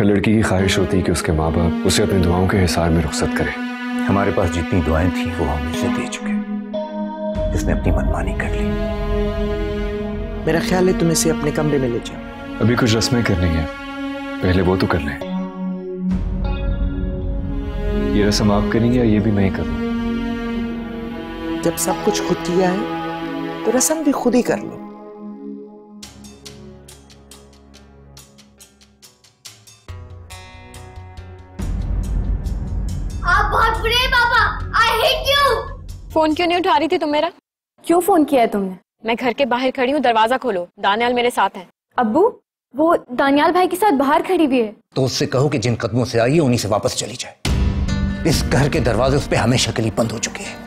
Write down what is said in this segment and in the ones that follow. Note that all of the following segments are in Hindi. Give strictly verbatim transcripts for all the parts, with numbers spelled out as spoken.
हर लड़की की ख्वाहिश होती है कि उसके माँ बाप उसे अपनी दुआओं के हिसार में रुखसत करें। हमारे पास जितनी दुआएं थी वो हम इसे दे चुके, इसने अपनी मनमानी कर ली। मेरा ख्याल है तुम इसे अपने कमरे में ले जाओ। अभी कुछ रस्में करनी है, पहले वो तो कर लें। ये रस्म आप करेंगे या ये भी मैं ही करूं? जब सब कुछ खुद किया है तो रस्म भी खुद ही कर लो। आप बहुत बुरे हैं पापा, आई हेट यू। फोन क्यों नहीं उठा रही थी तुम मेरा? क्यों फोन किया है तुमने? मैं घर के बाहर खड़ी हूँ, दरवाजा खोलो, दानियाल मेरे साथ है। अब्बू, वो दानियाल भाई के साथ बाहर खड़ी भी है। तो उससे कहो कि जिन कदमों से आई है उन्हीं से वापस चली जाए। इस घर के दरवाजे उस पे हमेशा के लिए बंद हो चुके हैं।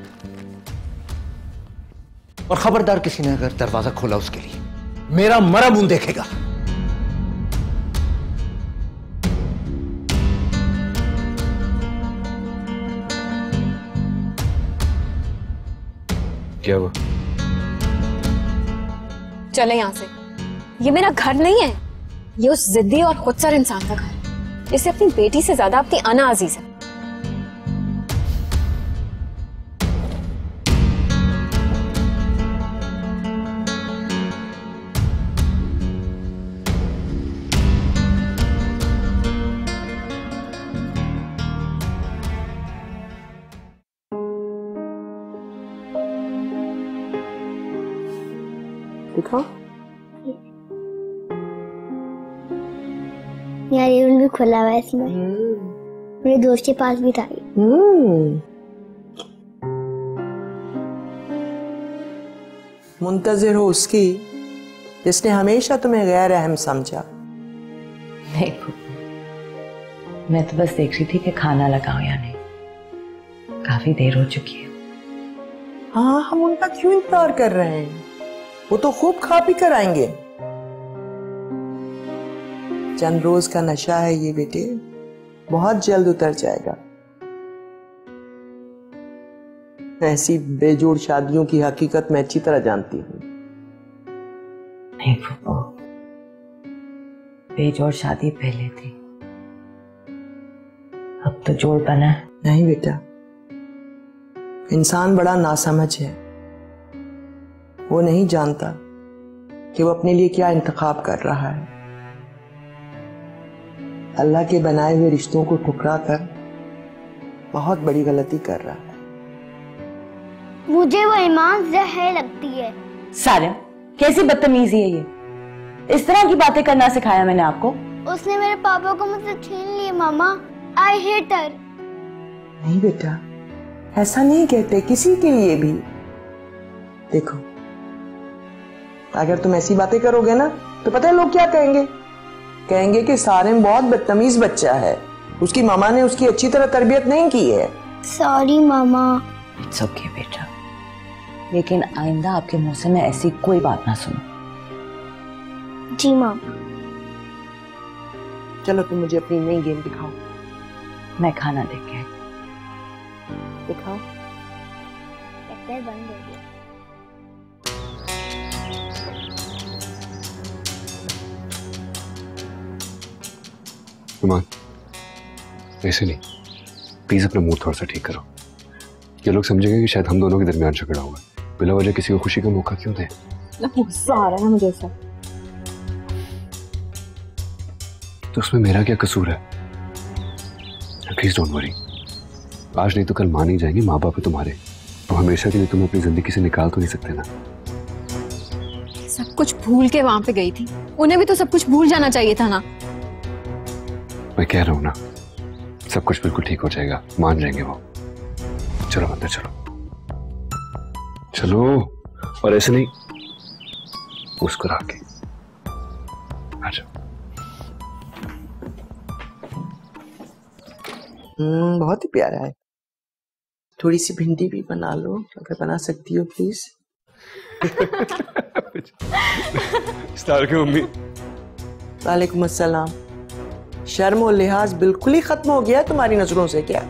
और खबरदार किसी ने अगर दरवाजा खोला उसके लिए मेरा मरा मुंह देखेगा। क्या हुआ? चले यहाँ से, ये मेरा घर नहीं है, ये उस जिद्दी और खुदसर इंसान का घर है। इसे अपनी बेटी से ज्यादा अपनी अना अजीज है। दिखाओ। मेरा रूम भी खुला हुआ है इसमें। मेरे दोस्त के पास भी था। मुंतजिर हो उसकी जिसने हमेशा तुम्हें गैर अहम समझा। नहीं फूफू, मैं तो बस देख रही थी कि खाना लगाऊं या नहीं। काफी देर हो चुकी है। हाँ, हम उनका क्यों इंतजार कर रहे हैं? वो तो खूब खा पी कर आएंगे। चंद रोज का नशा है ये बेटे, बहुत जल्द उतर जाएगा। ऐसी बेजोड़ शादियों की हकीकत मैं अच्छी तरह जानती हूँ। नहीं फूफू, बेजोड़ शादी पहले थी, अब तो जोड़ बना है। नहीं बेटा, इंसान बड़ा नासमझ है। वो नहीं जानता कि वो अपने लिए क्या इंतखाब कर रहा है। अल्लाह के बनाए हुए रिश्तों को ठुकरा कर बहुत बड़ी गलती कर रहा है। मुझे वो ईमान जहर लगती है। सारिम, कैसी बदतमीजी है ये? इस तरह की बातें करना सिखाया मैंने आपको? उसने मेरे पापा को मुझसे छीन लिया मामा। I hate her. नहीं बेटा, ऐसा नहीं कहते किसी के लिए भी। देखो, अगर तुम ऐसी बातें करोगे ना तो पता है लोग क्या कहेंगे? कहेंगे कि सारिम बहुत बदतमीज बच्चा है, उसकी मामा ने उसकी अच्छी तरह तरबियत नहीं की है। Sorry mama. इट्स ओके बेटा, लेकिन आइंदा आपके मुंह से मैं ऐसी कोई बात ना सुनूं। जी मामा। चलो तुम मुझे अपनी नई गेम दिखाओ। मैं खाना देके आई। दिखाओ। बंद हो गया। रुमान, ऐसे नहीं, प्लीज अपना मूड थोड़ा सा ठीक करो। ये लोग समझेंगे कि शायद हम दोनों के दरमियान झगड़ा हुआ। बिला वजह किसी को खुशी का मौका क्यों दे? गुस्सा आ रहा है ना मुझे सब। तो उसमें मेरा क्या कसूर है? प्लीज डोंट वरी, आज नहीं तो कल मान ही जाएंगे माँ बाप है तुम्हारे, तो हमेशा के लिए तुम अपनी जिंदगी से निकाल तो नहीं सकते ना। सब कुछ भूल के वहां पे गई थी, उन्हें भी तो सब कुछ भूल जाना चाहिए था ना। मैं कह रहा हूं ना, सब कुछ बिल्कुल ठीक हो जाएगा, मान जाएंगे वो। चलो अंदर चलो, चलो। और ऐसे नहीं, मुस्कुरा के आ जाओ। हम्म, बहुत ही प्यारा है। थोड़ी सी भिंडी भी बना लो अगर बना सकती हो प्लीज। स्टार की मम्मी। वालेकुम अस्सलाम। शर्म और लिहाज बिल्कुल ही खत्म हो गया है तुम्हारी नजरों से क्या?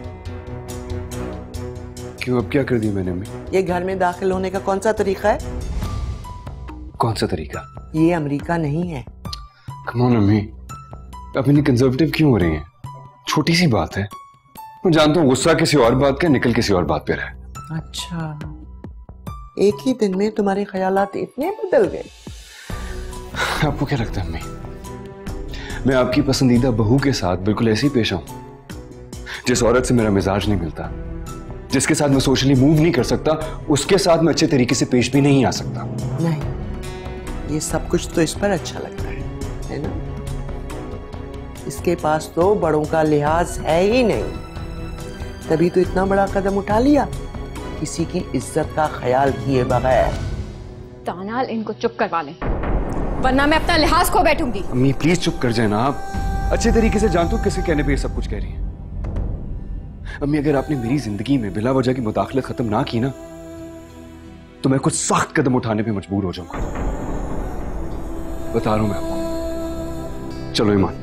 क्यों, अब क्या कर दिया मैंने अम्मी? ये घर में दाखिल होने का कौन सा तरीका है? कौन सा तरीका? ये अमेरिका नहीं है। कम ऑन अम्मी, आप इतनी कंजर्वेटिव क्यों हो रही हैं? छोटी सी बात है। मैं जानता हूँ गुस्सा किसी और बात का, निकल किसी और बात पे रहे। अच्छा, एक ही दिन में तुम्हारे ख्यालात इतने बदल गए? आपको क्या लगता है अम्मी, मैं आपकी पसंदीदा बहू के साथ बिल्कुल ऐसे ही पेश आऊं? जिस औरत से मेरा मिजाज नहीं मिलता, जिसके साथ मैं सोशली मूव नहीं कर सकता, उसके साथ मैं अच्छे तरीके से पेश भी नहीं आ सकता। नहीं, ये सब कुछ तो इस पर अच्छा लगता है, है ना? इसके पास तो बड़ों का लिहाज है ही नहीं, तभी तो इतना बड़ा कदम उठा लिया, किसी की इज्जत का ख्याल किए बगैर। दानियाल, इनको चुप करवा लें, वरना मैं अपना लिहाज खो बैठूंगी। अम्मी प्लीज चुप कर जाए ना आप। अच्छे तरीके से जानते हो किसके कहने पे ये सब कुछ कह रही हैं। अम्मी, अगर आपने मेरी जिंदगी में बिला वजह की मुदाखलत खत्म ना की ना, तो मैं कुछ सख्त कदम उठाने पे मजबूर हो जाऊंगा। बता रहा हूं मैं आपको। चलो ईमान।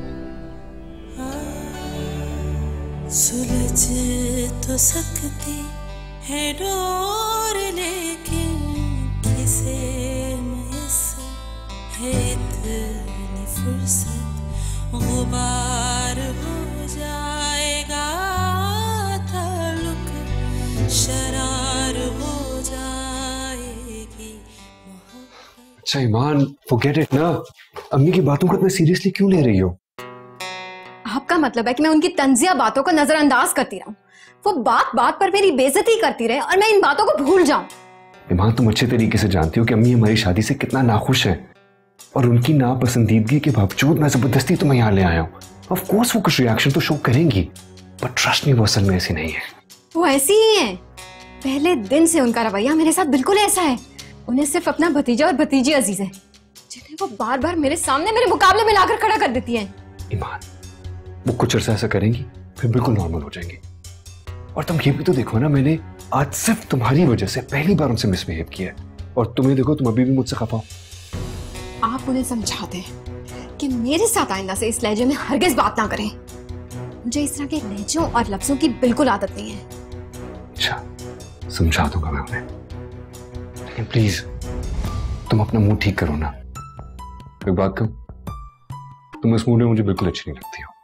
सुलझ तो सकती है डोर, लेकिन किसे मुयस्सर है इतनी फुर्सत? गुबार हो जाएगा ताल्लुक, शरार हो जाएगी मोहब्बत। अच्छा ईमान, फॉरगेट इट ना। अम्मी की बातों को इतना सीरियसली क्यों ले रही हो? आपका मतलब है कि मैं उनकी तंजिया बातों को नजरअंदाज करती रहूं, वो बात बात पर मेरी बेइज्जती करती रहे और मैं इन बातों को भूल जाऊं? ईमान, तुम अच्छे तरीके से जानती हो कि अम्मी हमारी शादी से कितना नाखुश है, और उनकी नापसंदीदगी के बावजूद मैं जबरदस्ती तुम्हें यहाँ ले आया हूँ। ऑफ कोर्स वो कुछ रिएक्शन तो शो करेंगी, बट ट्रस्ट मी, वो असल में ऐसी नहीं है। वो ऐसी ही है। पहले दिन से उनका रवैया मेरे साथ बिल्कुल ऐसा है। उन्हें सिर्फ अपना भतीजा और भतीजी अजीज है, जिन्हें वो बार बार मेरे सामने मेरे मुकाबले में लाकर खड़ा कर देती है। ईमान, वो कुछ अर्सा ऐसा करेंगी, फिर बिल्कुल नॉर्मल हो जाएंगी। और तुम ये भी तो देखो ना, मैंने आज सिर्फ तुम्हारी वजह से पहली बार उनसे मिसबिहेव किया है, और तुम्हें देखो, तुम अभी भी मुझसे खफा हो। आप उन्हें समझा दें कि मेरे साथ आइंदा से इस लहजे में हरगिज बात ना करें। मुझे इस तरह के लहजों और लफ्जों की बिल्कुल आदत नहीं है। अच्छा, समझा दूंगा मैं उन्हें, लेकिन प्लीज तुम अपना मुंह ठीक करो ना। एक बात कहूं, तुम इस मूड में मुझे बिल्कुल अच्छी नहीं लगती हो।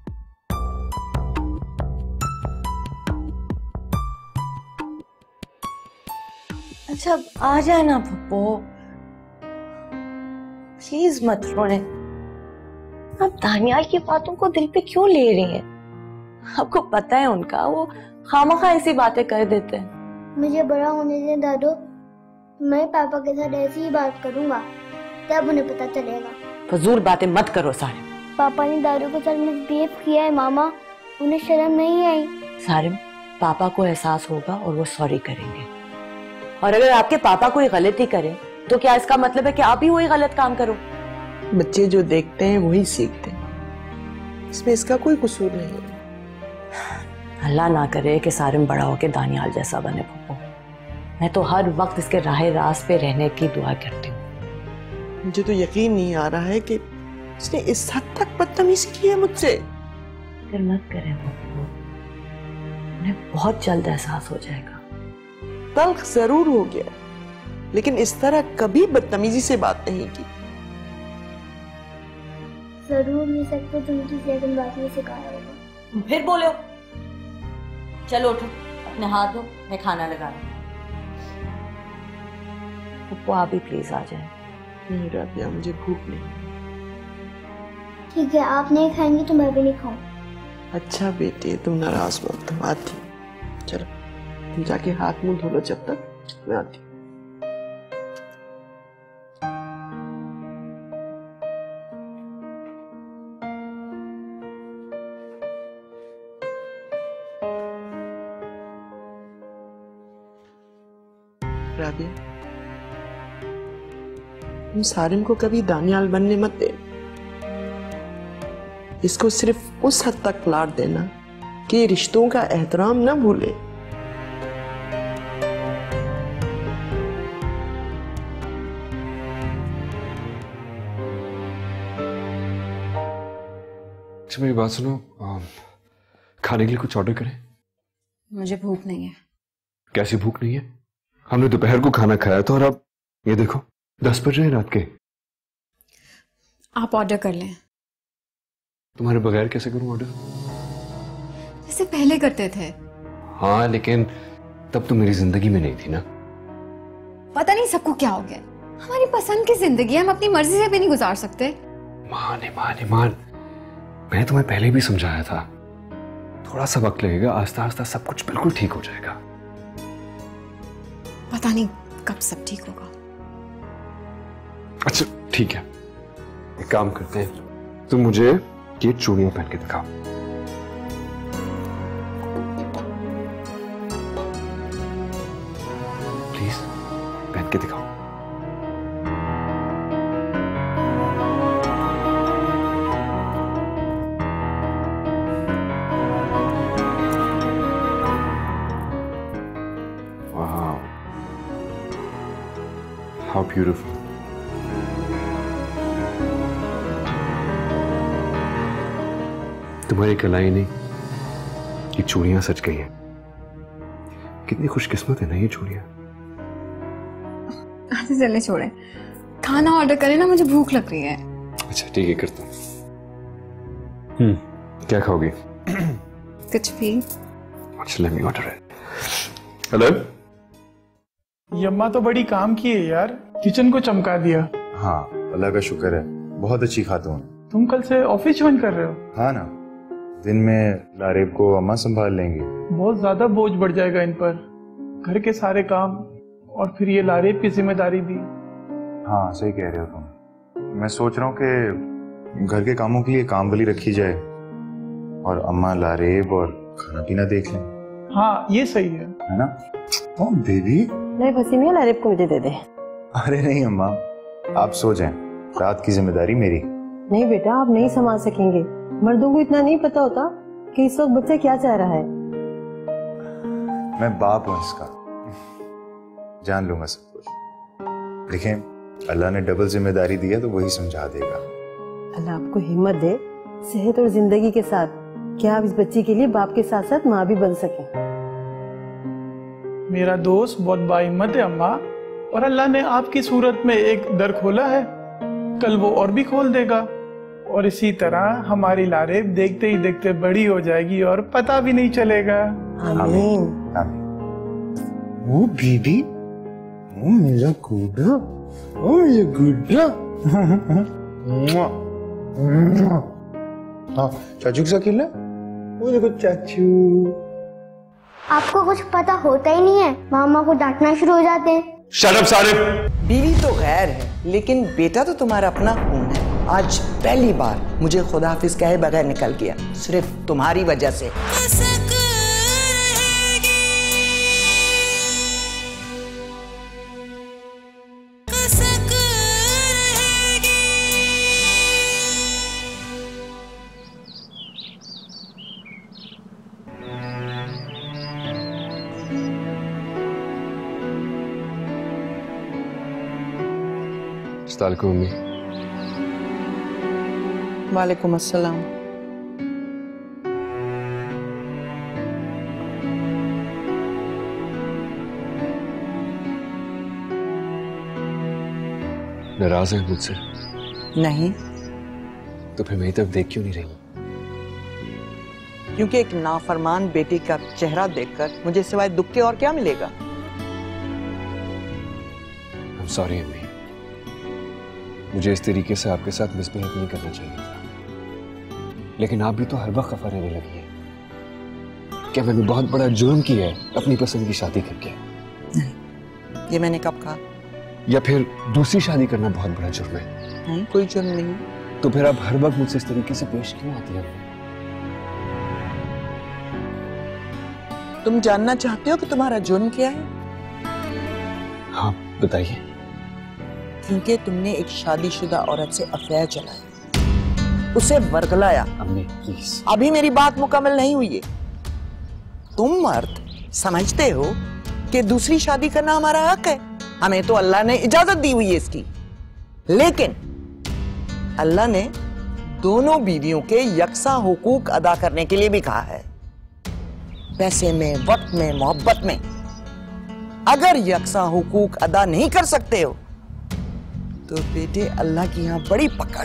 अच्छा आ जाए ना पप्पू, प्लीज मत रोने। आप दानियाल की बातों को दिल पे क्यों ले रही हैं? आपको पता है उनका, वो खामखा ऐसी बातें कर देते हैं। मुझे बड़ा होने दें दादू, मैं पापा के साथ ऐसी ही बात करूंगा, तब उन्हें पता चलेगा। फजूल बातें मत करो सारे। पापा ने दादू के साथ मिसबिहेव किया है मामा, उन्हें शर्म नहीं आई। सारिम, पापा को एहसास होगा और वो सॉरी करेंगे, और अगर आपके पापा कोई गलती करे तो क्या इसका मतलब है कि आप ही वही गलत काम करो? बच्चे जो देखते हैं वही सीखते हैं, इसमें इसका कोई कसूर नहीं है। अल्लाह ना करे कि सारिम बड़ा होके दानियाल जैसा बने पप्पू। मैं तो हर वक्त इसके राह रास पे रहने की दुआ करती हूँ। मुझे तो यकीन नहीं आ रहा है कि इसने इस हद तक बदतमीजी की है मुझसे। फिर मत करें पप्पू, उन्हें बहुत जल्द एहसास हो जाएगा। तल्ख जरूर हो गया, लेकिन इस तरह कभी बदतमीजी से बात नहीं की। जरूर मिल सकते तुमकी सेकंड बात में सिखाया होगा। फिर बोलो। चलो उठो, अपने हाथ धो, मैं खाना लगा रहा हूँ। पप्पू आप भी प्लीज आ जाए। नहीं राबिया, मुझे भूख नहीं। ठीक है, आप नहीं खाएंगे तो मैं भी नहीं खाऊं। अच्छा बेटे, तुम नाराज मत हो, आती। चलो तुम जाके हाथ मुंह धो लो, जब तक मैं आती। राबिया, तुम सारिम को कभी दानियाल बनने मत दे। इसको सिर्फ उस हद तक प्लाट देना कि रिश्तों का एहतराम न भूले। अच्छा मेरी बात सुनो, आ, खाने के लिए कुछ ऑर्डर करें? मुझे भूख नहीं है। कैसी भूख नहीं है? हमने दोपहर को खाना खाया था, और अब ये देखो दस बज रहे हैं रात के। आप ऑर्डर कर लें। तुम्हारे बगैर कैसे करूं ऑर्डर? जैसे पहले करते थे। हाँ, लेकिन तब तो मेरी जिंदगी में नहीं थी ना। पता नहीं सबको क्या हो गया, हमारी पसंद की जिंदगी हम अपनी मर्जी से भी नहीं गुजार सकते। मान ईमान ईमान, मैंने तुम्हें पहले भी समझाया था, थोड़ा सा वक्त लगेगा, आस्ता आस्ता सब कुछ बिल्कुल ठीक हो जाएगा। पता नहीं कब सब ठीक होगा। अच्छा ठीक है, एक काम करते हैं, तुम मुझे ये चूड़ियां पहन के दिखाओ। प्लीज पहन के दिखाओ। वाह, हाउ ब्यूटीफुल। तुम्हारी कलाई नहीं, ये चूड़ियां सच गई हैं। कितनी खुशकिस्मत है ना ये चूड़ियां। अच्छा चले छोड़े, खाना ऑर्डर करें ना, मुझे भूख लग रही है। अच्छा ठीक है, करता हूँ। हम्म क्या खाओगी? कुछ भी। अच्छा let me order it. Hello, ये अम्मा तो बड़ी काम की है यार, किचन को चमका दिया। हाँ अल्लाह का शुक्र है, बहुत अच्छी खातून। तुम कल से ऑफिस ज्वाइन कर रहे हो? हाँ ना, दिन में लारेब को अम्मा संभाल लेंगी। बहुत ज्यादा बोझ बढ़ जाएगा इन पर, घर के सारे काम और फिर ये लारेब की जिम्मेदारी भी। हाँ सही कह रहे हो तुम। मैं सोच रहा हूँ कि घर के कामों के लिए काम वाली रखी जाए और अम्मा लारेब और खाना पीना देख लें। हाँ ये सही है, है ना? ओ बेबी, नहीं फसीमिया, लारेब को मुझे दे दे। अरे नहीं अम्मा, आप सो जाएं, रात की जिम्मेदारी मेरी। नहीं बेटा, आप नहीं संभाल सकेंगे। मर्दों को इतना नहीं पता होता कि इस वक्त बच्चा क्या चाह रहा है। मैं बाप हूं इसका, जान लूंगा सब कुछ। देखें, अल्लाह ने डबल जिम्मेदारी दी है तो वही समझा देगा। अल्लाह आपको हिम्मत दे, सेहत और जिंदगी के साथ, क्या आप इस बच्ची के लिए बाप के साथ साथ माँ भी बन सके। मेरा दोस्त बहुत बाहिम्मत है अम्मा, और अल्लाह ने आपकी सूरत में एक दर खोला है, कल वो और भी खोल देगा, और इसी तरह हमारी लारेब देखते ही देखते बड़ी हो जाएगी और पता भी नहीं चलेगा। आमीन। ओ बीबी, ओ मेरा गुड्डा, ओ मेरा गुड्डा। हाँ चाचू के साथ खेलना? वो देखो चाचू। आपको कुछ पता होता ही नहीं है, मामा को डांटना शुरू हो जाते हैं। शट अप सारे। बीवी तो गैर है, लेकिन बेटा तो तुम्हारा अपना खून है। आज पहली बार मुझे खुदा हाफिज कहे बगैर निकल गया, सिर्फ तुम्हारी वजह से। अस्सलामुअलैकुम मम्मी। वालेकुम अस्सलाम। नाराज है मुझसे? नहीं, तो फिर मेरी तरफ देख क्यों नहीं रही? क्योंकि एक नाफरमान बेटी का चेहरा देखकर मुझे सिवाय दुख के और क्या मिलेगा। I'm sorry अम्मी, मुझे इस तरीके से आपके साथ मिसबिहेव नहीं करना चाहिए था, लेकिन आप भी तो हर वक्त खफा रहने लगी है। क्या मैंने बहुत बड़ा जुर्म किया है अपनी पसंद की शादी करके? नहीं, ये मैंने कब कहा? या फिर दूसरी शादी करना बहुत बड़ा जुर्म है? नहीं, कोई जुर्म नहीं। तो फिर आप हर वक्त मुझसे इस तरीके से पेश क्यों आती हैं? तुम जानना चाहते हो कि तुम्हारा जुर्म क्या है? हाँ बताइए। क्योंकि तुमने एक शादीशुदा औरत से अफेयर चलाया, उसे वर्गलाया। अम्मी प्लीज। अभी मेरी बात मुकम्मल नहीं हुई है। तुम मर्द समझते हो कि दूसरी शादी करना हमारा हक है, हमें तो अल्लाह ने इजाजत दी हुई है इसकी, लेकिन अल्लाह ने दोनों बीवियों के यकसा हुकूक अदा करने के लिए भी कहा है। पैसे में, वक्त में, मोहब्बत में। अगर यकसा हुकूक अदा नहीं कर सकते हो तो बेटे अल्लाह की यहां बड़ी पकड़ है।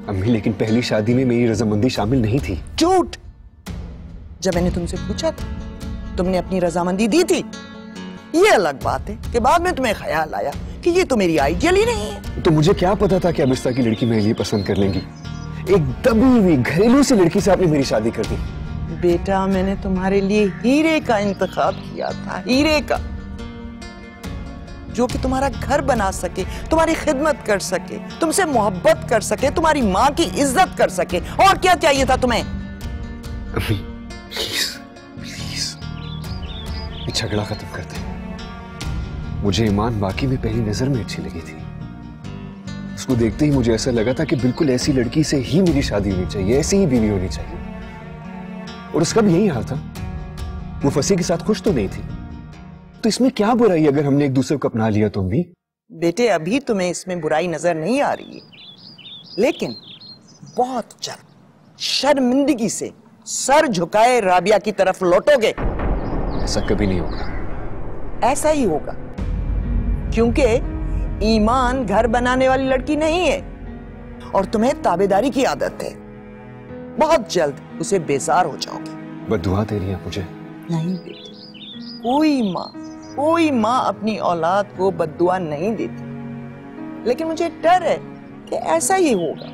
अम्मी लेकिन पहली शादी में मेरी रजामंदी शामिल नहीं थी। झूठ। जब मैंने तुमसे पूछा था तुमने अपनी रजामंदी दी थी। ये अलग बात है कि बाद में तुम्हें ख्याल आया कि ये तो मेरी आइडियल ही नहीं है। तो मुझे क्या पता था कि अब इस तरह की लड़की मेरे लिए पसंद कर लेंगी। एक दबी हुई घरेलू सी लड़की से आपने मेरी शादी कर दी। बेटा मैंने तुम्हारे लिए हीरे का इंतखाब किया था, हीरे का, जो कि तुम्हारा घर बना सके, तुम्हारी खिदमत कर सके, तुमसे मोहब्बत कर सके, तुम्हारी माँ की इज्जत कर सके। और क्या चाहिए था तुम्हें? अम्मी प्लीज प्लीज ये झगड़ा खत्म कर दे। मुझे ईमान वाकई में पहली नजर में अच्छी लगी थी। उसको देखते ही मुझे ऐसा लगा था कि बिल्कुल ऐसी लड़की से ही मेरी शादी होनी चाहिए, ऐसी ही बीवी होनी चाहिए। और उसका भी यही हाल था। वो फसी के साथ खुश तो नहीं थी, तो इसमें क्या बुराई अगर हमने एक दूसरे को अपना लिया तुम भी? बेटे अभी तुम्हें इसमें बुराई नजर नहीं आ रही है, लेकिन बहुत जल्द शर्मिंदगी से सर झुकाए राबिया की तरफ लौटोगे। ऐसा कभी नहीं होगा। ऐसा ही होगा, क्योंकि ईमान घर बनाने वाली लड़की नहीं है और तुम्हें ताबेदारी की आदत है। बहुत जल्द उसे बेजार हो जाओगे। बद्दुआ दे रही है मुझे? नहीं बेटे, कोई माँ कोई माँ अपनी औलाद को बद्दुआ नहीं देती, लेकिन मुझे डर है कि ऐसा ही होगा।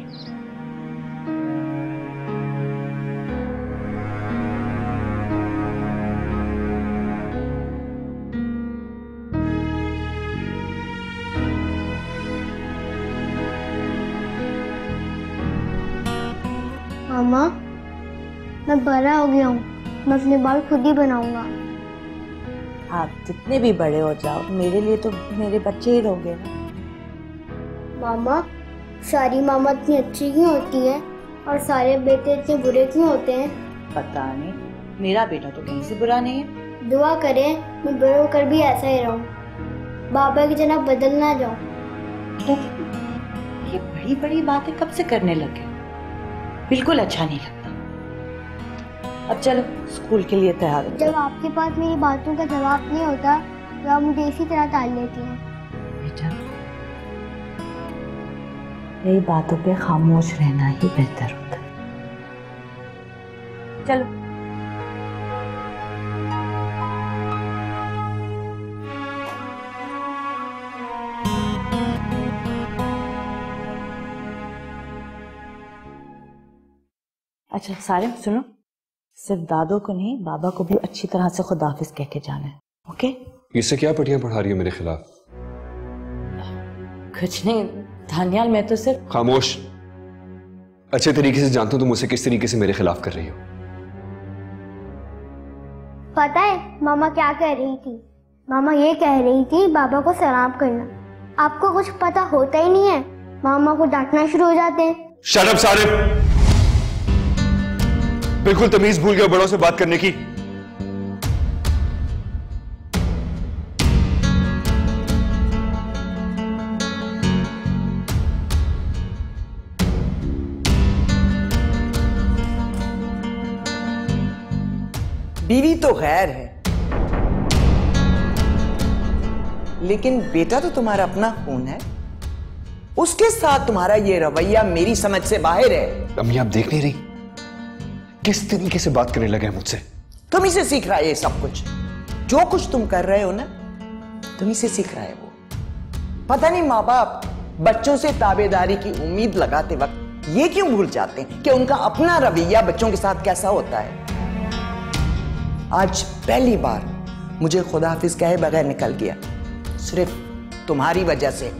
मामा मैं बड़ा हो गया हूँ, मैं अपने बाल खुद ही बनाऊंगा। आप जितने भी बड़े हो जाओ मेरे लिए तो मेरे बच्चे ही रहोगे ना। मामा सारी मामा इतनी अच्छी क्यों होती हैं और सारे बेटे इतने बुरे क्यों होते हैं? पता नहीं, मेरा बेटा तो कहीं से बुरा नहीं है। दुआ करें मैं बड़े होकर भी ऐसा ही रहूं, बाबा की जनाब बदल ना जाऊं। ये बड़ी बड़ी बातें कब से करने लगे? बिल्कुल अच्छा नहीं लगता। अब चलो स्कूल के लिए तैयार हो। जब आपके पास मेरी बातों का जवाब नहीं होता तो आप मुझे इसी तरह टाल लेती हैं। बेटा यही बातों पे खामोश रहना ही बेहतर होता है। चलो अच्छा सारे सुनो, सिर्फ दादो को नहीं बाबा को भी अच्छी तरह से खुदाफिज कह के जाना है, ओके? इससे क्या पटियां पढ़ा रही हो मेरे खिलाफ? कुछ नहीं दानियाल, मैं तो सिर्फ। खामोश। अच्छे तरीके से जानता हूं तुम मुझसे किस तरीके से मेरे खिलाफ कर रही हो। पता है मामा क्या कह रही थी? मामा ये कह रही थी बाबा को सलाम करना। आपको कुछ पता होता ही नहीं है, मामा को डांटना शुरू हो जाते हैं। शट अप सारे, बिल्कुल तमीज भूल गए बड़ों से बात करने की। बीवी तो खैर है, लेकिन बेटा तो तुम्हारा अपना खून है। उसके साथ तुम्हारा ये रवैया मेरी समझ से बाहर है। अम्मी आप देख नहीं रही किस तरीके से बात करने लगे हैं मुझसे? तुम इसे सीख रहा है ये सब कुछ। जो कुछ तुम कर रहे हो ना, तुम इसे सीख रहा है वो। पता नहीं माँ बाप बच्चों से ताबेदारी की उम्मीद लगाते वक्त ये क्यों भूल जाते हैं कि उनका अपना रवैया बच्चों के साथ कैसा होता है। आज पहली बार मुझे खुदाफिज कहे बगैर निकल गया, सिर्फ तुम्हारी वजह से।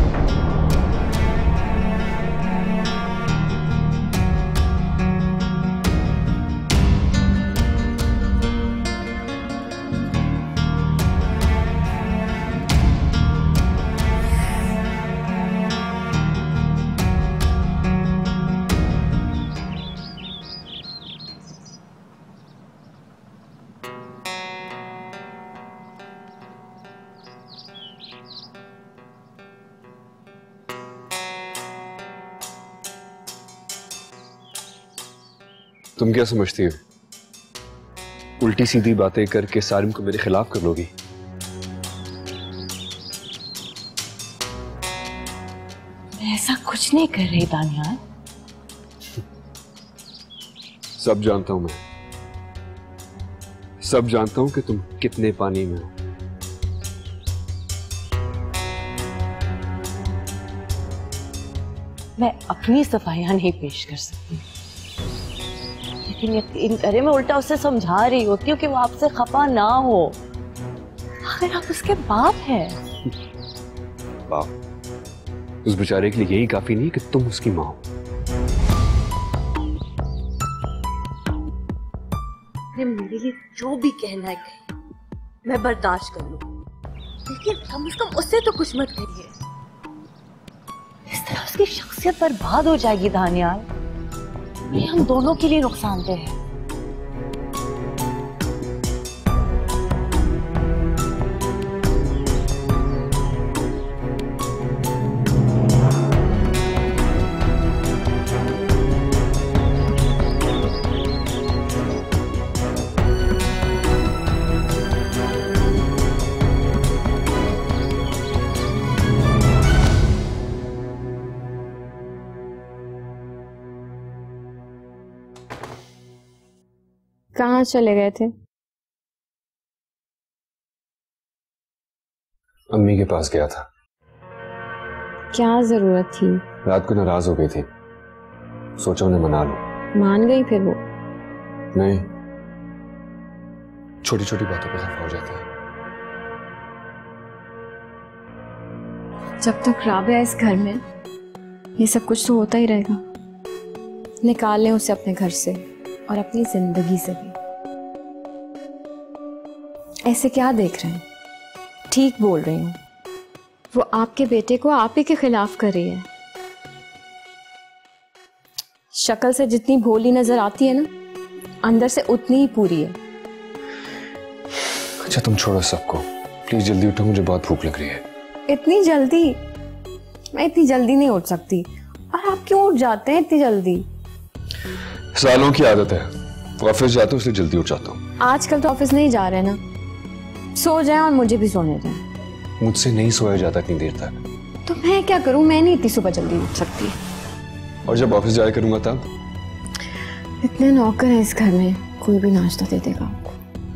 तुम क्या समझती हो? उल्टी सीधी बातें करके सारिम को मेरे खिलाफ कर लोगी? मैं ऐसा कुछ नहीं कर रही दानियाल। सब जानता हूं मैं, सब जानता हूं कि तुम कितने पानी में हो। मैं अपनी सफाइयां नहीं पेश कर सकती, लेकिन यकीन करें मैं उल्टा उसे समझा रही होती हूँ कि वो आपसे खफा ना हो। आखिर आप उसके बाप हैं। बाप? उस बेचारे के लिए यही काफी नहीं कि तुम उसकी मां हो। मेरे लिए जो भी कहना है कहे, मैं बर्दाश्त कर लूं, लेकिन कम से कम उससे तो कुछ मत करिए। इस तरह उसकी शख्सियत बर्बाद हो जाएगी दानियाल। ये हम दोनों के लिए नुकसानदेह है। कहाँ चले गए थे? अम्मी के पास गया था। क्या जरूरत थी? रात को नाराज हो गई थी, सोचा उन्हें मना लूं। मान गई फिर वो? नहीं, छोटी छोटी बातों पर खफा हो जाती है। जब तक राबिया इस घर में, ये सब कुछ तो होता ही रहेगा। निकाल लें उसे अपने घर से और अपनी जिंदगी से भी। ऐसे क्या देख रहे हैं? ठीक बोल रही हूँ, वो आपके बेटे को आप ही के खिलाफ कर रही है। शक्ल से जितनी भोली नजर आती है ना, अंदर से उतनी ही पूरी है। अच्छा तुम छोड़ो सबको, प्लीज जल्दी उठो, मुझे बहुत भूख लग रही है। इतनी जल्दी? मैं इतनी जल्दी नहीं उठ सकती। और आप क्यों उठ जाते हैं इतनी जल्दी? सालों की आदत है, ऑफिस जाता हूँ इसलिए जल्दी उठ जाता हूँ। आजकल तो ऑफिस नहीं जा रहे ना, सो जाएं और मुझे भी सोने दें। मुझसे नहीं सोया जाता इतनी देर तक। तो मैं क्या करूं? मैं नहीं इतनी सुबह जल्दी उठ सकती। और जब ऑफिस जाया करूंगा तब? इतने नौकर हैं इस घर में, कोई भी नाश्ता दे देगा आपको।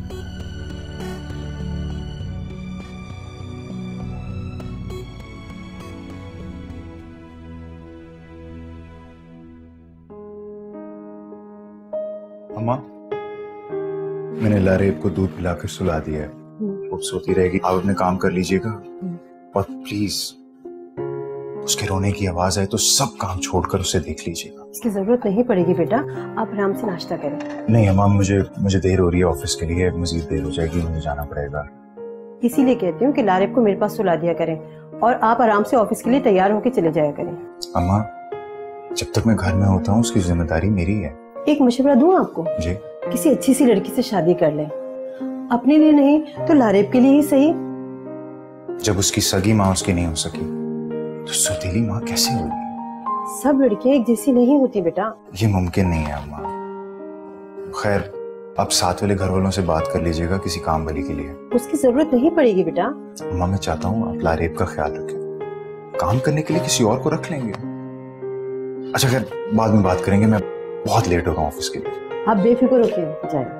अम्मा, मैंने लारेब को दूध पिलाकर सुला दिया है, अब सोती रहेगी। आप अपने काम कर लीजिएगा और प्लीज उसके रोने की आवाज आए तो सब काम छोड़कर उसे देख लीजिएगा। इसकी जरूरत नहीं पड़ेगी बेटा, आप आराम से नाश्ता करें। नहीं अम्मा, मुझे मुझे देर हो रही है ऑफिस के लिए, मजीद देर हो जाएगी, मुझे जाना पड़ेगा। इसीलिए कहती हूँ कि लारेब को मेरे पास सुला दिया करें और आप आराम से ऑफिस के लिए तैयार होकर चले जाया करें। अम्मा, जब तक मैं घर में होता हूँ उसकी जिम्मेदारी मेरी है। एक मशवरा दूं आपको? जी। किसी अच्छी सी लड़की से शादी कर ले, अपने लिए नहीं तो लारेब के लिए ही सही। जब उसकी सगी माँ उसकी नहीं हो सकी तो सौतेली माँ कैसे होगी? सब लड़कियां एक जैसी नहीं होती बेटा। ये मुमकिन नहीं है अम्मा। खैर, आप साथ वाले घर वालों से बात कर लीजिएगा किसी काम वाली के लिए। उसकी जरूरत नहीं पड़ेगी बेटा। अम्मा, मैं चाहता हूँ आप लारेब का ख्याल रखें, काम करने के लिए किसी और को रख लेंगे। अच्छा खैर, बाद में बात करेंगे, मैं बहुत लेट हो गया ऑफिस के लिए। आप बेफिक्र होकर जाइए।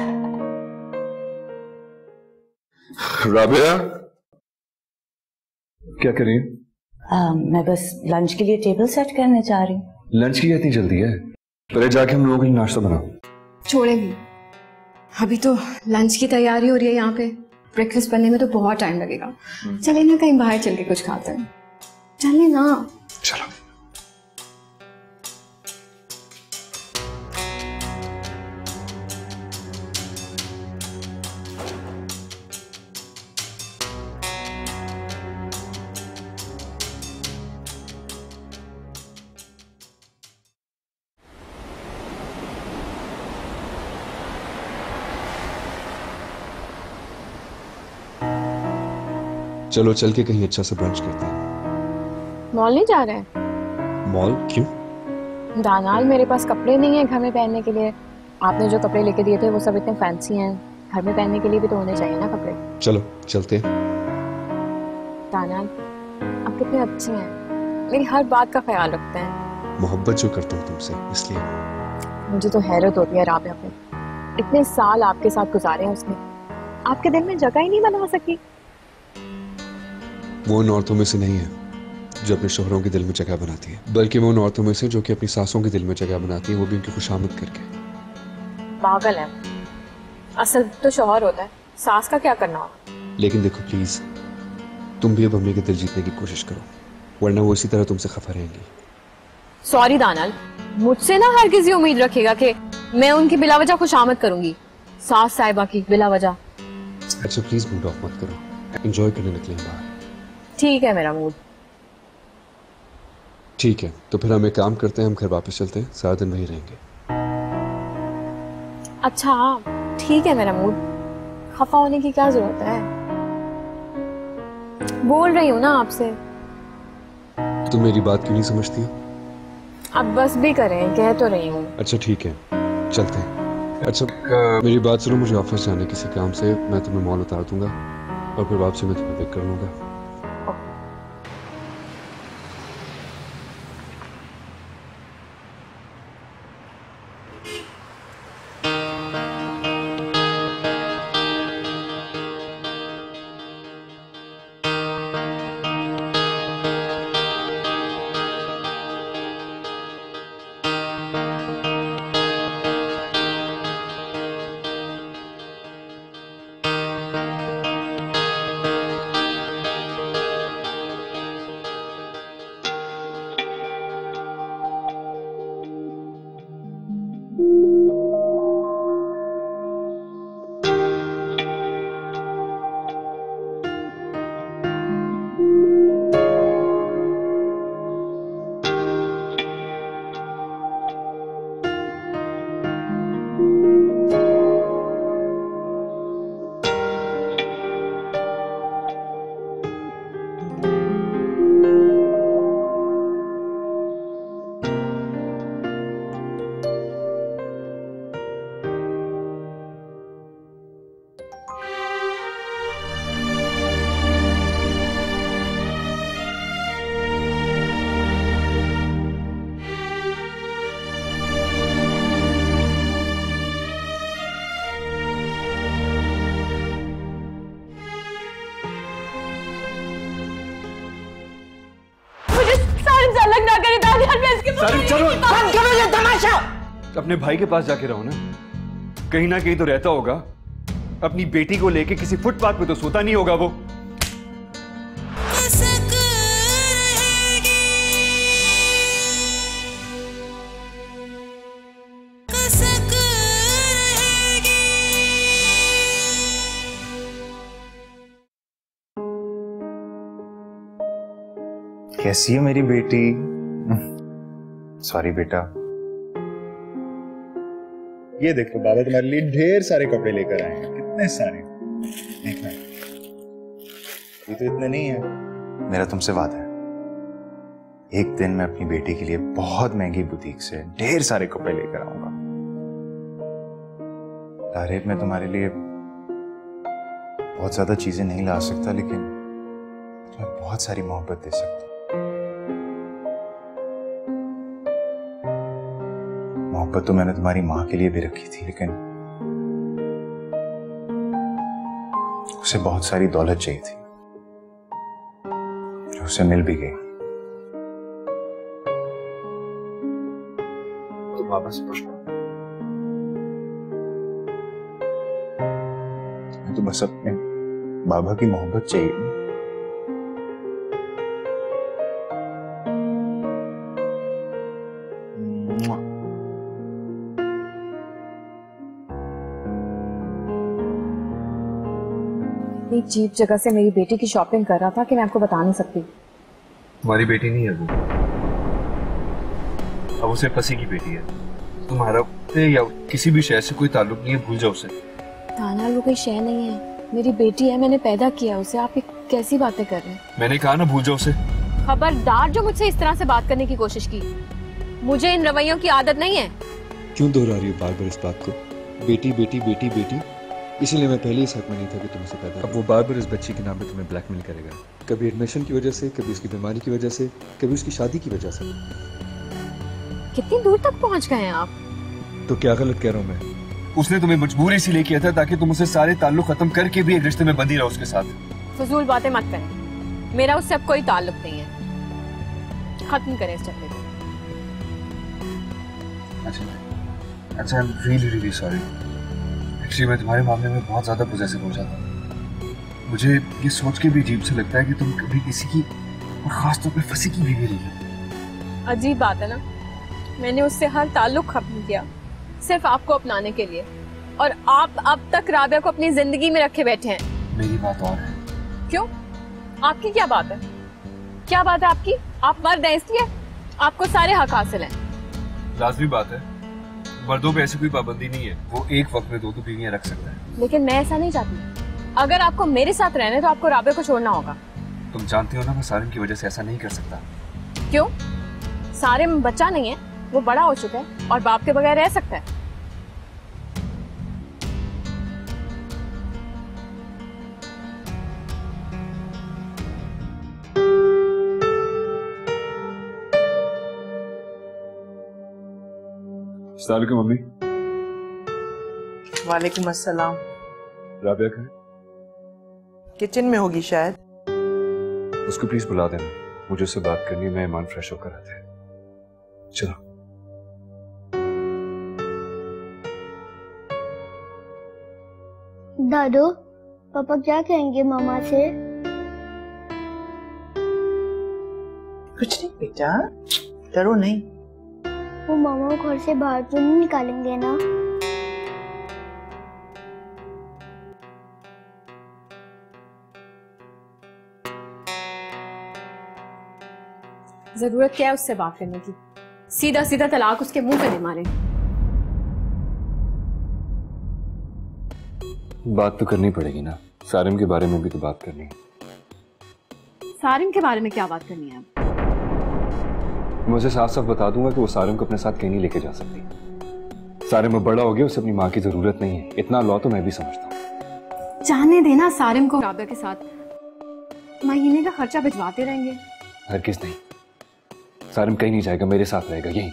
राबिया, क्या कर रही है? मैं बस लंच के लिए टेबल सेट करने जा रही हूँ। लंच की इतनी जल्दी है? पहले जाके हम लोगों के लिए नाश्ता बनाओ। छोड़ेगी, अभी तो लंच की तैयारी हो रही है यहाँ पे, ब्रेकफास्ट बनने में तो बहुत टाइम लगेगा। चले ना कहीं बाहर चल के कुछ खाते हैं, चले ना। चलो। चलो चल के कहीं अच्छा सा ब्रंच करते हैं। मॉल नहीं जा रहे हैं? मॉल क्यों? दानाल, मेरे पास कपड़े नहीं है घर में पहनने के लिए। आपने जो कपड़े लेके दिए थे वो सब इतने फैंसी हैं, घर में पहनने के लिए भी तो होने चाहिए ना कपड़े। चलो चलते हैं। दानाल, आप कितने अच्छे हैं, मेरी हर बात का ख्याल रखते हैं। मोहब्बत जो करता हूँ तुमसे इसलिए। मुझे तो हैरत होती है राबिया पे, इतने साल आपके साथ गुजारे हैं उसने, आपके दिल में जगह ही नहीं बना सकी। वो उन औरतों में से नहीं है जो अपने शोहरों के दिल में जगह बनाती है, बल्कि वो उन औरतों में से जो कि अपनी सासों के दिल में जगह बनाती है, वो भी उनकी खुशामद करके। पागल है, असल तो शौहर होता है, सास का क्या करना होगा। लेकिन देखो प्लीज, तुम भी अब अम्मी के दिल जीतने की कोशिश करो, वरना वो इसी तरह तुमसे खफा रहेंगी। सॉरी दानल, मुझसे ना हर किसी उम्मीद रखेगा कि मैं उनकी बिला वजह खुशामद करूंगी, सास साहिबा की बिला वजह। अच्छा प्लीज मूड ऑफ मत करो, एंजॉय करने निकले बाहर। ठीक है मेरा मूड। ठीक है, तो फिर हम एक काम करते हैं, हम घर वापस चलते हैं, सारा दिन वहीं रहेंगे। अच्छा ठीक है मेरा मूड, खफा होने की क्या जरूरत है, बोल रही हूँ ना आपसे। तुम मेरी बात क्यों नहीं समझती? अब बस भी करें, कह तो रही हूँ। अच्छा ठीक है, चलते हैं। अच्छा मेरी बात सुनो, मुझे ऑफिस जाने किसी काम से, मैं तुम्हें मॉल उतार दूंगा और फिर वापसी में तुम्हें पिक कर लूंगा। अपने भाई के पास जाके रहो ना, कहीं ना कहीं तो रहता होगा। अपनी बेटी को लेके किसी फुटपाथ पे तो सोता नहीं होगा वो। कैसी है मेरी बेटी? सॉरी बेटा। ये देखो बाबा तुम्हारे लिए ढेर सारे कपड़े लेकर आए हैं, कितने सारे। देखना, ये तो इतने नहीं है। मेरा तुमसे वादा है, एक दिन मैं अपनी बेटी के लिए बहुत महंगी बुटीक से ढेर सारे कपड़े लेकर आऊंगा। तारीफ में तुम्हारे लिए बहुत ज्यादा चीजें नहीं ला सकता, लेकिन तुम्हें बहुत सारी मोहब्बत दे सकता हूं। मोहब्बत तो मैंने तुम्हारी मां के लिए भी रखी थी, लेकिन उसे बहुत सारी दौलत चाहिए थी, जो उसे मिल भी गई। तो बाबा से पूछना, तुम्हें तो बस अपने बाबा की मोहब्बत चाहिए। इतनी चीप जगह से मेरी बेटी की शॉपिंग कर रहा था कि मैं आपको बता नहीं सकती। तुम्हारी बेटी नहीं है वो, अब उसे पसी की बेटी है। तुम्हारा या किसी भी शहर से कोई ताल्लुक नहीं है, भूल जाओ उसे। ताना वो कोई शय नहीं है, मेरी बेटी है, मैंने पैदा किया उसे। आप कैसी बातें कर रहे हैं? मैंने कहा ना भूल जाओ उसे। खबरदार जो मुझसे इस तरह से बात करने की कोशिश की, मुझे इन रवैयों की आदत नहीं है। क्यों दोहरा रही हो बार बार इस बात को? बेटी बेटी बेटी बेटी, इसीलिए मैं पहले इस हक में नहीं था कि तुम उसे पैदा। अब वो बार बार इस बच्ची के नाम पे तुम्हें ब्लैकमेल करेगा, कभी एडमिशन की वजह से, कभी उसकी बीमारी की वजह से, कभी उसकी शादी की वजह से। कितनी दूर तक पहुंच गए हैं आप? तो क्या गलत कह रहा हूं मैं? उसने तुम्हें मजबूर इसीलिए किया था ताकि तुम उसे सारे ताल्लुक खत्म करके भी एक रिश्ते में बंधी रहो उसके साथ। फजूल बातें मत करें, मेरा उससे अब कोई ताल्लुक नहीं है, खत्म करें इस चक्कर को। अच्छा अच्छा I am really really sorry. Actually मैं तुम्हारे मामले में बहुत ज्यादा पॉजेसिव हो जाता हूँ। मुझे ये सोच के भी अजीब से लगता है कि तुम कभी किसी की और खास तौर पे फंसी की बीवी रही हो। अजीब बात है ना, मैंने उससे हर ताल्लुक खत्म किया सिर्फ आपको अपनाने के लिए, और आप अब तक राबिया को अपनी जिंदगी में रखे बैठे हैं। मेरी बात और है। क्यों? आपकी क्या बात है? क्या बात है आपकी? आप मर्द हैं इसलिए आपको सारे हक हासिल हैं। लाजमी बात है, मर्दों पे ऐसी कोई पाबंदी नहीं है, वो एक वक्त में दो दो बीवियां रख सकता है। लेकिन मैं ऐसा नहीं चाहती। अगर आपको मेरे साथ रहना है तो आपको राबिया को छोड़ना होगा। तुम जानती हो ना मैं सारिम की वजह से ऐसा नहीं कर सकता। क्यों? सारिम बच्चा नहीं है, वो बड़ा हो चुका है और बाप के बगैर रह सकता है। अस्सलाम वालेकुम मम्मी। वालेकुम अस्सलाम। राबिया कहाँ है? किचन में होगी शायद। उसको प्लीज बुला देना, मुझे उससे बात करनी है। मेहमान फ्रेश होकर आते हैं। चलो। दादू, पापा क्या कहेंगे मामा से? कुछ नहीं बेटा, डरो नहीं। वो मामा को घर से बाहर तो नहीं निकालेंगे ना? जरूरत क्या है उससे बात करने की? सीधा सीधा तलाक उसके मुंह पे नहीं मारे। बात तो करनी पड़ेगी ना, सारिम के बारे में भी तो बात करनी है। सारिम के बारे में क्या बात करनी है? मैं उसे साफ साफ बता दूंगा कि वो सारिम को अपने साथ कहीं नहीं लेके जा सकती। सारिम अब बड़ा हो गया, उसे अपनी माँ की जरूरत नहीं है। इतना लॉ तो मैं भी समझता हूँ। जाने देना सारिम को राबिया के साथ, महीने का खर्चा भिजवाते रहेंगे। हरगिज़ नहीं, सारिम कहीं नहीं जाएगा, मेरे साथ रहेगा यहीं।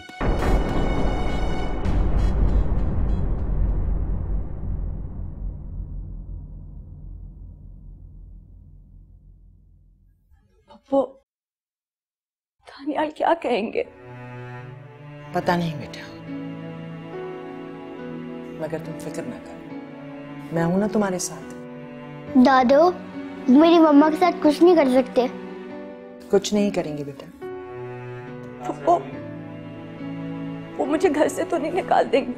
पप्पू, दानियाल क्या कहेंगे? पता नहीं बेटा, मगर तुम फिक्र ना करो, मैं हूं ना तुम्हारे साथ। दादू, मेरी मम्मा के साथ कुछ नहीं कर सकते। कुछ नहीं करेंगे बेटा। वो, वो मुझे घर से तो नहीं निकाल देंगे?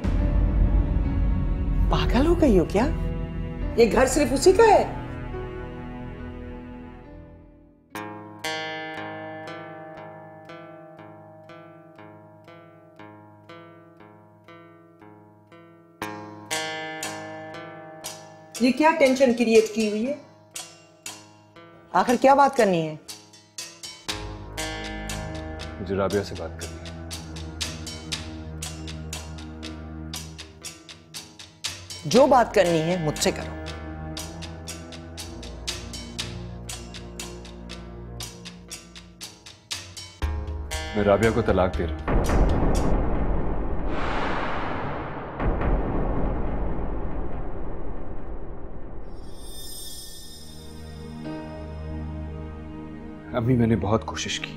पागल हो गई हो क्या? ये घर सिर्फ उसी का है। ये क्या टेंशन क्रिएट की हुई है? आखिर क्या बात करनी है? मुझे राबिया से बात करनी है। जो बात करनी है मुझसे करो। मैं राबिया को तलाक दे रहा हूं। अम्मी, मैंने बहुत कोशिश की,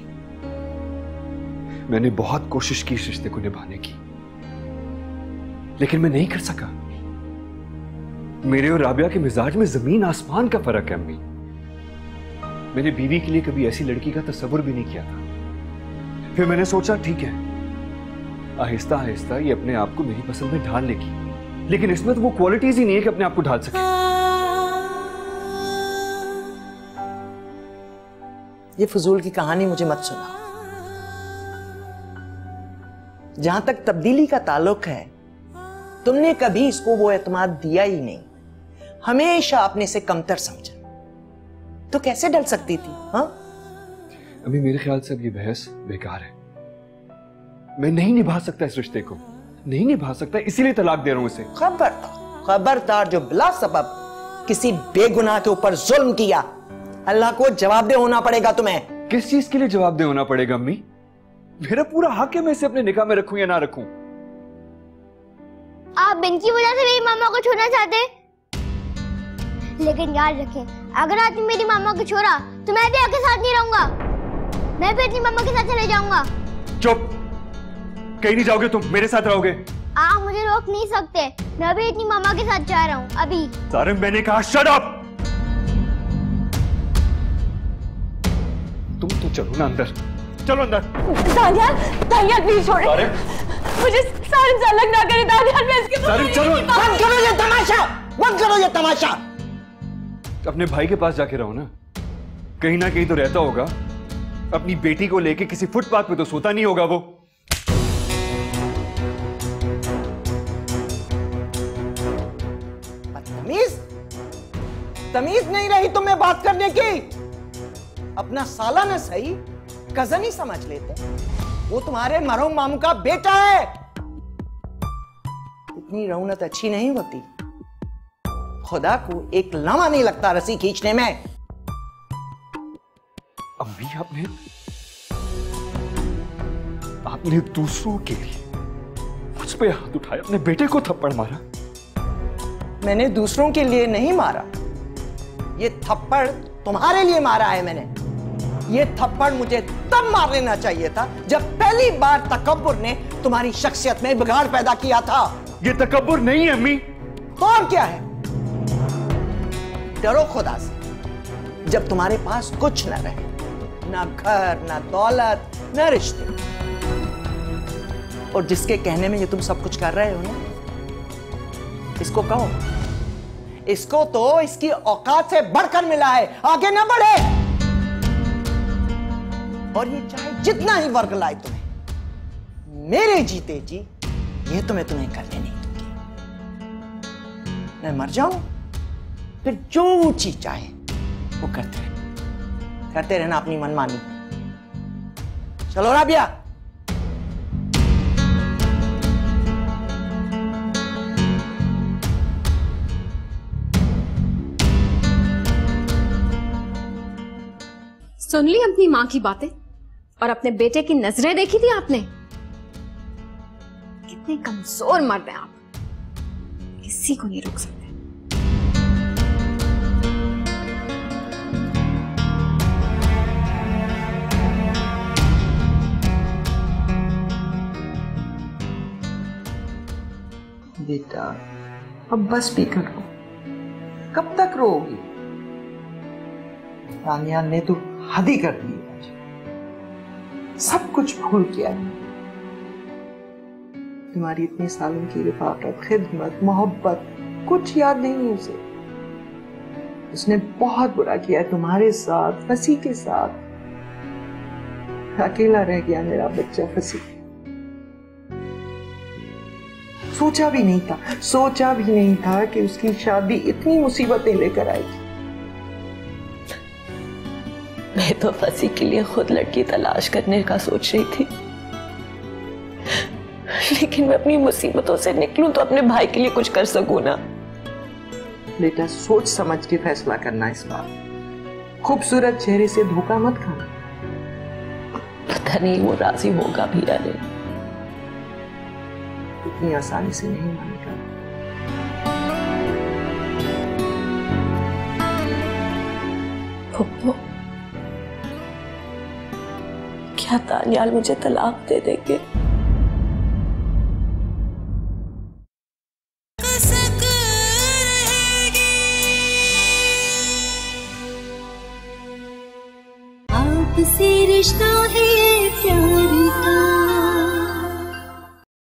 मैंने बहुत कोशिश की इस रिश्ते को निभाने की, लेकिन मैं नहीं कर सका। मेरे और राबिया के मिजाज में जमीन आसमान का फर्क है अम्मी। मैंने बीवी के लिए कभी ऐसी लड़की का तस्वुर भी नहीं किया था। फिर मैंने सोचा ठीक है, आहिस्ता आहिस्ता ये अपने आप को मेरी पसंद में ढाल लेगी, लेकिन इसमें तो वो क्वालिटीज ही नहीं है कि अपने आप को ढाल सके। ये फजूल की कहानी मुझे मत सुना। जहां तक तब्दीली का ताल्लुक है, तुमने कभी इसको वो एतमाद दिया ही नहीं, हमेशा अपने से कमतर समझा। तो कैसे डल सकती थी? हाँ, अभी मेरे ख्याल से अब ये बहस बेकार है। मैं नहीं निभा सकता इस रिश्ते को, नहीं निभा सकता, इसीलिए तलाक दे रहा हूं इसे। खबरदार, खबरदार, जो बिला सबब किसी बेगुनाह के ऊपर जुल्म किया, अल्लाह को जवाबदेह होना पड़ेगा तुम्हें। किस चीज के लिए जवाबदेह होना पड़ेगा अम्मी? मेरा पूरा हक है मैं इसे अपने निकाह में रखूं या ना रखूं। आप इनकी वजह से मेरी मामा को छोड़ना चाहते। लेकिन याद रखें, अगर आज मेरी मामा को छोड़ा तो मैं भी आपके साथ नहीं रहूंगा। मैं भी अपनी मामा के साथ चले जाऊंगा। चुप, कहीं नहीं जाओगे तुम, मेरे साथ रहोगे। आप मुझे रोक नहीं सकते, मैं भी अपनी मामा के साथ जा रहा हूँ अभी। सारिम, मैंने कहा शट अप। तुम तो चलो ना अंदर, चलो अंदर। दानियाल, दानियाल प्लीज छोड़े। मुझे सारिम से अलग ना करे दानियाल, मैं इसके सारिम चलो। बंद करो ये तमाशा, बंद करो ये तमाशा। अपने भाई के पास जाके रहो ना, कहीं ना कहीं तो रहता होगा। अपनी बेटी को लेके किसी फुटपाथ पे तो सोता नहीं होगा वो। तमीज तमीज नहीं रही तुम्हें बात करने की। अपना साला न सही कजन ही समझ लेते, वो तुम्हारे मरहूम मामू का बेटा है। इतनी रौनक अच्छी नहीं होती, खुदा को एक लम्हा नहीं लगता रस्सी खींचने में। अम्मी, आपने आपने दूसरों के लिए मुझ पे हाथ उठाया, अपने बेटे को थप्पड़ मारा। मैंने दूसरों के लिए नहीं मारा, ये थप्पड़ तुम्हारे लिए मारा है मैंने। ये थप्पड़ मुझे तब मार लेना चाहिए था जब पहली बार तकब्बुर ने तुम्हारी शख्सियत में बिगाड़ पैदा किया था। ये तकब्बुर नहीं है अम्मी। तो और क्या है? डरो खुदा से जब तुम्हारे पास कुछ न रहे, ना घर, ना दौलत, ना रिश्ते। और जिसके कहने में ये तुम सब कुछ कर रहे हो ना, इसको कहो, इसको तो इसकी औकात से बढ़कर मिला है, आगे ना बढ़े। और ये चाहे जितना ही वर्ग लाए तुम्हें, मेरे जीते जी ये तो मैं तुम्हें करने नहीं दूंगी। मैं मर जाऊं फिर जो चीज चाहे वो करते रहना, करते रहना अपनी मनमानी। चलो राबिया। सुन ली अपनी माँ की बातें और अपने बेटे की नजरें देखी थी आपने। कितने कमजोर मर्द हैं आप, किसी को नहीं रोक सकते। बेटा, अब बस भी करो, कब तक रोओगी? तानिया ने तो हद ही कर दी आज, सब कुछ भूल गया। तुम्हारी इतने सालों की रिफाकत, खिदमत, मोहब्बत कुछ याद नहीं उसे। उसने बहुत बुरा किया तुम्हारे साथ, फसी के साथ। अकेला रह गया मेरा बच्चा फसी। सोचा भी नहीं था, सोचा भी नहीं था कि उसकी शादी इतनी मुसीबतें लेकर आएगी। मैं तो फसी के लिए खुद लड़की तलाश करने का सोच रही थी, लेकिन मैं अपनी मुसीबतों से निकलूं तो अपने भाई के लिए कुछ कर सकूं ना। बेटा, सोच समझ के फैसला करना इस बार। खूबसूरत चेहरे से धोखा मत खाना। पता नहीं वो राजी होगा भी या नहीं। इतनी आसानी से नहीं मानेगा। पप्पू, क्या तानियाल मुझे तलाक दे देंगे? आपसे रिश्ता है प्यार।